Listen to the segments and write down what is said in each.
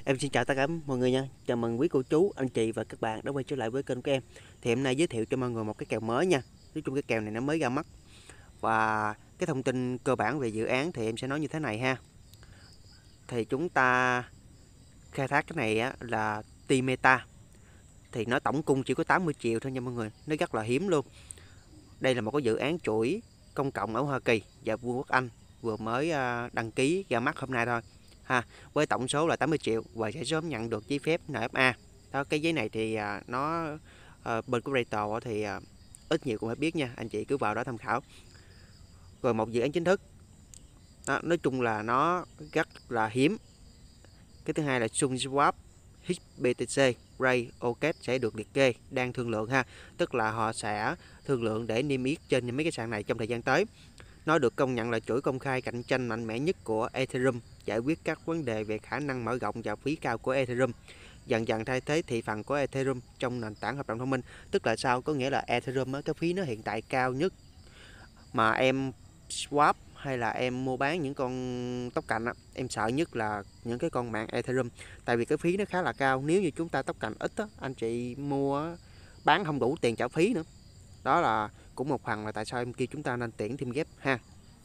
Em xin chào tất cả mọi người nha. Chào mừng quý cô chú, anh chị và các bạn đã quay trở lại với kênh của em. Thì hôm nay giới thiệu cho mọi người một cái kèo mới nha. Nói chung cái kèo này nó mới ra mắt. Và cái thông tin cơ bản về dự án thì em sẽ nói như thế này ha. Thì chúng ta khai thác cái này á, là T-Meta. Thì nó tổng cung chỉ có 80 triệu thôi nha mọi người. Nó rất là hiếm luôn. Đây là một cái dự án chuỗi công cộng ở Hoa Kỳ và Vương quốc Anh. Vừa mới đăng ký ra mắt hôm nay thôi ha, với tổng số là 80 triệu và sẽ sớm nhận được giấy phép NFA. Đó, cái giấy này thì nó bên của Rator thì ít nhiều cũng phải biết nha, anh chị cứ vào đó tham khảo. Rồi một dự án chính thức đó, nói chung là nó rất là hiếm. Cái thứ hai là SushiSwap, HBTC, Ray, OKED sẽ được liệt kê đang thương lượng ha, tức là họ sẽ thương lượng để niêm yết trên mấy cái sàn này trong thời gian tới. Nó được công nhận là chuỗi công khai cạnh tranh mạnh mẽ nhất của Ethereum, giải quyết các vấn đề về khả năng mở rộng và phí cao của Ethereum, dần dần thay thế thị phần của Ethereum trong nền tảng hợp đồng thông minh. Tức là sao? Có nghĩa là Ethereum cái phí nó hiện tại cao nhất mà em swap hay là em mua bán những con token á, em sợ nhất là những cái con mạng Ethereum, tại vì cái phí nó khá là cao. Nếu như chúng ta token ít á, anh chị mua bán không đủ tiền trả phí nữa. Đó là cũng một phần là tại sao em kêu chúng ta nên tuyển thêm ghép ha.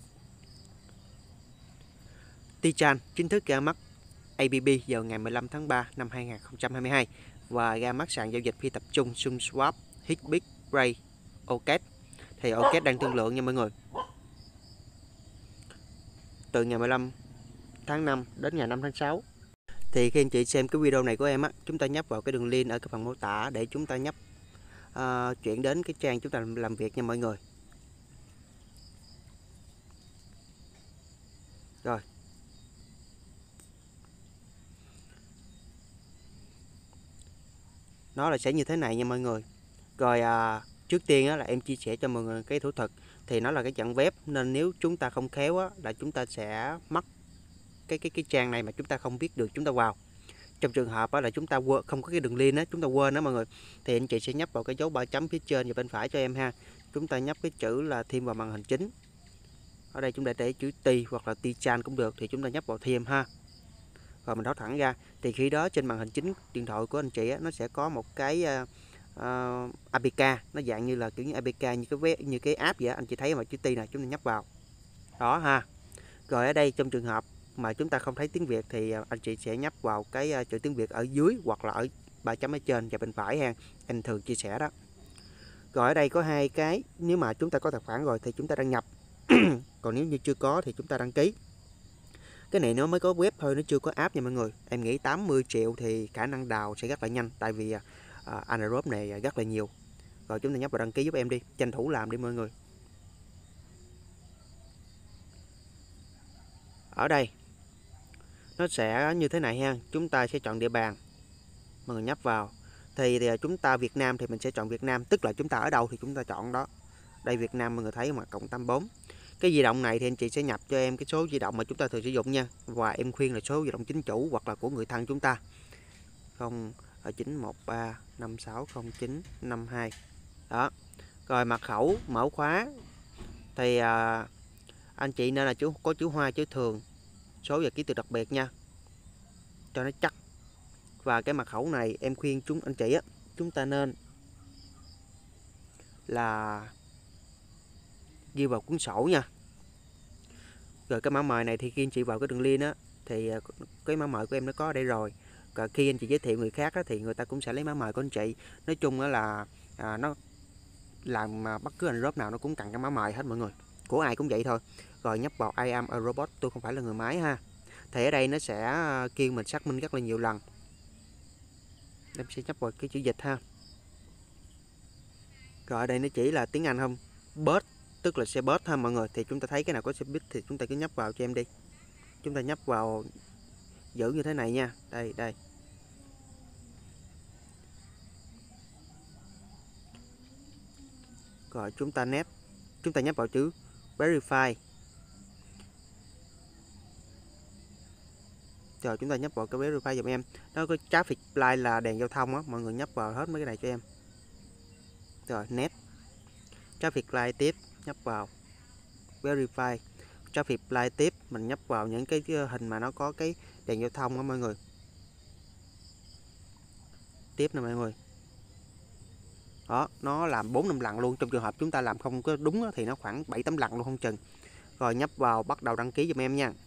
Tichan chính thức ra mắt ABB vào ngày 15 tháng 3 năm 2022 và ra mắt sàn giao dịch phi tập trung SushiSwap, Hitbit, Ray, OKED. Thì OKED đang thương lượng nha mọi người. Từ ngày 15 tháng 5 đến ngày 5 tháng 6. Thì khi anh chị xem cái video này của em á, chúng ta nhấp vào cái đường link ở cái phần mô tả để chúng ta nhấp chuyển đến cái trang chúng ta làm việc nha mọi người. Rồi. Nó là sẽ như thế này nha mọi người. Rồi trước tiên á, là em chia sẻ cho mọi người cái thủ thuật. Thì nó là cái dạng web nên nếu chúng ta không khéo á, là chúng ta sẽ mất cái trang này mà chúng ta không biết được chúng ta vào. Trong trường hợp á, là chúng ta không có cái đường link á, chúng ta quên đó mọi người, thì anh chị sẽ nhấp vào cái dấu 3 chấm phía trên và bên phải cho em ha. Chúng ta nhấp cái chữ là thêm vào màn hình chính. Ở đây chúng ta để chữ T hoặc là Tichan cũng được, thì chúng ta nhấp vào thêm ha. Rồi mình tháo thẳng ra, thì khi đó trên màn hình chính điện thoại của anh chị á, nó sẽ có một cái APK, nó dạng như là kiểu như APK như cái app vậy. Anh chị thấy mà chữ T này, chúng ta nhấp vào đó ha. Rồi ở đây trong trường hợp mà chúng ta không thấy tiếng Việt thì anh chị sẽ nhấp vào cái chữ tiếng Việt ở dưới hoặc là ở 3 chấm ở trên và bên phải ha, anh thường chia sẻ đó. Rồi ở đây có hai cái, nếu mà chúng ta có tài khoản rồi thì chúng ta đăng nhập còn nếu như chưa có thì chúng ta đăng ký. Cái này nó mới có web thôi, nó chưa có app nha mọi người. Em nghĩ 80 triệu thì khả năng đào sẽ rất là nhanh, tại vì Anaerobe này rất là nhiều. Rồi chúng ta nhấp vào đăng ký giúp em đi, tranh thủ làm đi mọi người. Ở đây nó sẽ như thế này ha, chúng ta sẽ chọn địa bàn, mọi người nhấp vào. Thì chúng ta Việt Nam thì mình sẽ chọn Việt Nam, tức là chúng ta ở đâu thì chúng ta chọn đó. Đây Việt Nam mọi người thấy mà, cộng 84. Cái di động này thì anh chị sẽ nhập cho em cái số di động mà chúng ta thường sử dụng nha. Và em khuyên là số di động chính chủ hoặc là của người thân chúng ta. 0913560952. Đó. Rồi mật khẩu, mở khóa thì anh chị nên là có chữ Hoa, chữ thường, số và ký tự đặc biệt nha, cho nó chắc. Và cái mật khẩu này em khuyên anh chị á, chúng ta nên là ghi vào cuốn sổ nha. Rồi cái mã mời này thì khi anh chị vào cái đường link á, thì cái mã mời của em nó có ở đây rồi. Và khi anh chị giới thiệu người khác á, thì người ta cũng sẽ lấy mã mời của anh chị. Nói chung là nó làm bất cứ anh robot nào nó cũng cần cái mã mời hết mọi người, của ai cũng vậy thôi. Rồi nhấp vào I am a robot, tôi không phải là người máy ha. Thì ở đây nó sẽ kêu mình xác minh rất là nhiều lần. Em sẽ nhấp vào cái chữ dịch ha. Rồi ở đây nó chỉ là tiếng Anh không, bot tức là xe bot ha mọi người. Thì chúng ta thấy cái nào có xe bit thì chúng ta cứ nhấp vào cho em đi. Chúng ta nhấp vào giữ như thế này nha. Đây đây. Rồi chúng ta nhấp vào chữ verify. Rồi chúng ta nhấp vào cái verify giùm em. Nó có traffic light là đèn giao thông á, mọi người nhấp vào hết mấy cái này cho em. Rồi net traffic light tiếp, nhấp vào verify traffic light tiếp, mình nhấp vào những cái hình mà nó có cái đèn giao thông á mọi người. tiếp nè mọi người. Đó, nó làm 4-5 lần luôn. Trong trường hợp chúng ta làm không có đúng thì nó khoảng 7-8 lần luôn không chừng. Rồi nhấp vào bắt đầu đăng ký giùm em nha.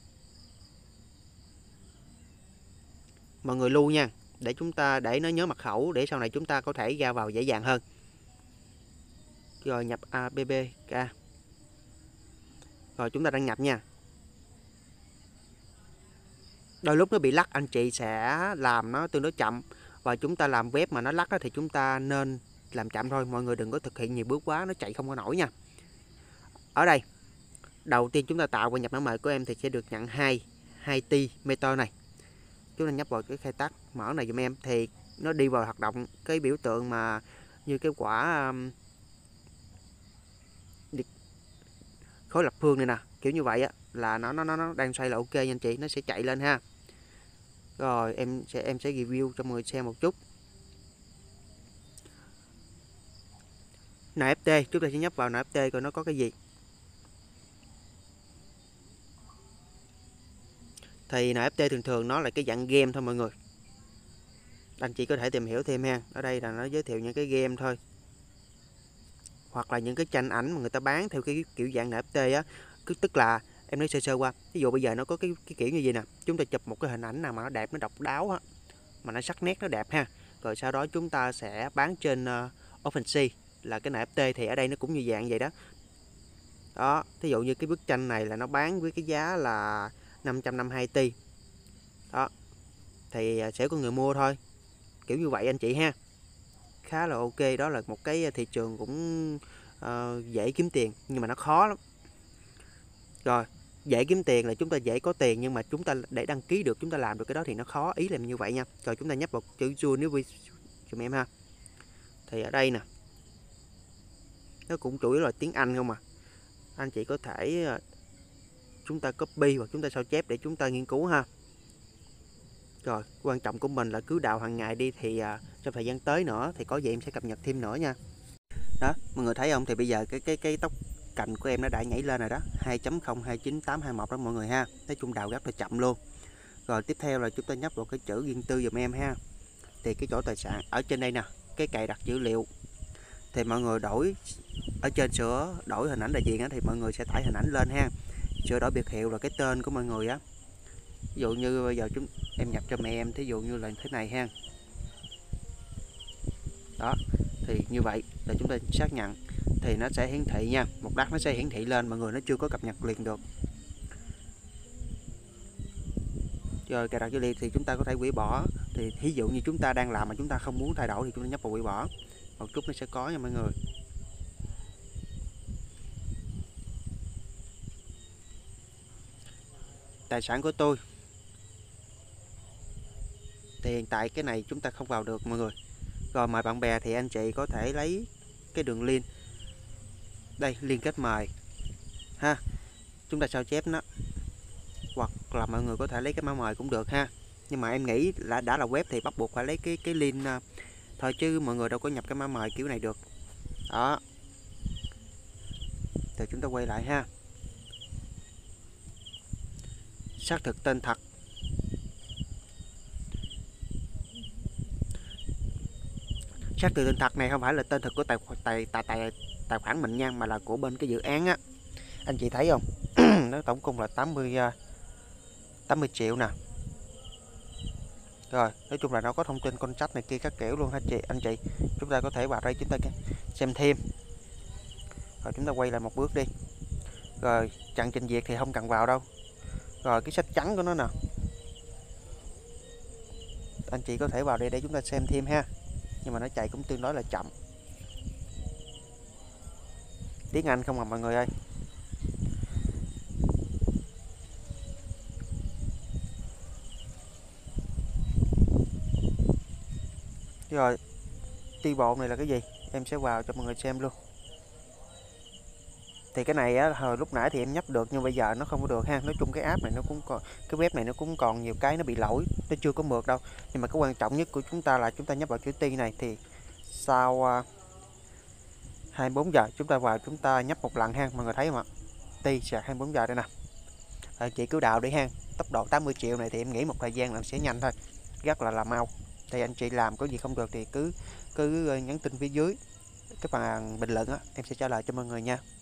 Mọi người lưu nha, để chúng ta để nó nhớ mật khẩu để sau này chúng ta có thể ra vào dễ dàng hơn. Rồi nhập APPK. Rồi chúng ta đăng nhập nha. Đôi lúc nó bị lắc, anh chị sẽ làm nó tương đối chậm. Và chúng ta làm web mà nó lắc thì chúng ta nên làm chậm thôi. Mọi người đừng có thực hiện nhiều bước quá, nó chạy không có nổi nha. Ở đây, đầu tiên chúng ta tạo và nhập mã mời của em thì sẽ được nhận 2T meter này. Chúng ta nhấp vào cái khai tác mở này giùm em thì nó đi vào hoạt động cái biểu tượng mà như cái quả khối lập phương này nè, kiểu như vậy á, là nó đang xoay là ok nha anh chị, nó sẽ chạy lên ha. Rồi em sẽ review cho mọi người xem một chút. NFT, chúng ta sẽ nhấp vào NFT coi nó có cái gì. Thì NFT thường thường nó là cái dạng game thôi mọi người. Anh chị có thể tìm hiểu thêm ha. Ở đây là nó giới thiệu những cái game thôi. Hoặc là những cái tranh ảnh mà người ta bán theo cái kiểu dạng NFT á. Tức là em nói sơ sơ qua. Ví dụ bây giờ nó có cái kiểu như gì nè. Chúng ta chụp một cái hình ảnh nào mà nó đẹp, nó độc đáo á, mà nó sắc nét nó đẹp ha. Rồi sau đó chúng ta sẽ bán trên OpenSea là cái NFT, thì ở đây nó cũng như dạng vậy đó. Đó, thí dụ như cái bức tranh này là nó bán với cái giá là 552 tỷ. Đó. Thì sẽ có người mua thôi. Kiểu như vậy anh chị ha. Khá là ok, đó là một cái thị trường cũng dễ kiếm tiền nhưng mà nó khó lắm. Rồi, dễ kiếm tiền là chúng ta dễ có tiền, nhưng mà chúng ta để đăng ký được, chúng ta làm được cái đó thì nó khó, ý là như vậy nha. Rồi chúng ta nhấp vào chữ Join nếu giùm em ha. Thì ở đây nè, nó cũng chủ yếu là tiếng Anh không à. Anh chị có thể chúng ta copy hoặc chúng ta sao chép để chúng ta nghiên cứu ha. Rồi, quan trọng của mình là cứ đào hàng ngày đi, thì trong thời gian tới nữa thì có gì em sẽ cập nhật thêm nữa nha. Đó, mọi người thấy không? Thì bây giờ cái tốc cạnh của em nó đã nhảy lên rồi đó, 2.02981 đó mọi người ha. Nói chung đào rất là chậm luôn. Rồi tiếp theo là chúng ta nhấp vào cái chữ riêng tư giùm em ha. Thì cái chỗ tài sản ở trên đây nè, cái cài đặt dữ liệu. Thì mọi người đổi ở trên sửa đổi hình ảnh đại diện á, thì mọi người sẽ tải hình ảnh lên ha. Sửa đổi biệt hiệu là cái tên của mọi người á. Ví dụ như bây giờ em nhập cho mẹ em, thí dụ như là thế này ha. Đó, thì như vậy là chúng ta xác nhận thì nó sẽ hiển thị nha, một lát nó sẽ hiển thị lên, mọi người nó chưa có cập nhật liền được. Rồi cài đặt dữ liệu thì chúng ta có thể hủy bỏ, thì ví dụ như chúng ta đang làm mà chúng ta không muốn thay đổi thì chúng ta nhấp vào hủy bỏ, một chút nó sẽ có nha mọi người. Tài sản của tôi thì hiện tại cái này chúng ta không vào được mọi người. Rồi mời bạn bè thì anh chị có thể lấy cái đường link đây, liên kết mời ha, chúng ta sao chép nó, hoặc là mọi người có thể lấy cái mã mời cũng được ha. Nhưng mà em nghĩ là đã là web thì bắt buộc phải lấy cái link thôi, chứ mọi người đâu có nhập cái mã mời kiểu này được. Đó, thì chúng ta quay lại ha, xác thực tên thật. Xác thực tên thật này không phải là tên thật của tài khoản mình nha, mà là của bên cái dự án á. Anh chị thấy không? Nó tổng共là 80 triệu nè. Rồi, nói chung là nó có thông tin contract này kia các kiểu luôn ha anh chị. Chúng ta có thể vào đây chúng ta xem thêm. Rồi chúng ta quay lại một bước đi. Rồi, chặn trình duyệt thì không cần vào đâu. Rồi cái sách trắng của nó nè, anh chị có thể vào đây để chúng ta xem thêm ha. Nhưng mà nó chạy cũng tương đối là chậm. Tiếng Anh không à mọi người ơi. Rồi, ti bộ này là cái gì? Em sẽ vào cho mọi người xem luôn. Thì cái này á, hồi lúc nãy thì em nhấp được nhưng bây giờ nó không có được ha. Nói chung cái app này nó cũng còn, cái web này nó cũng còn nhiều cái nó bị lỗi, nó chưa có mượt đâu. Nhưng mà cái quan trọng nhất của chúng ta là chúng ta nhấp vào chữ ti này, thì sau 24 giờ chúng ta vào, chúng ta nhấp một lần ha, mọi người thấy không ạ? Ti sạc 24 giờ đây nè. Chị cứ đào đi ha. Tốc độ 80 triệu này thì em nghĩ một thời gian là sẽ nhanh thôi, rất là mau. thì anh chị làm có gì không được thì cứ cứ nhắn tin phía dưới cái phần bình luận á, em sẽ trả lời cho mọi người nha.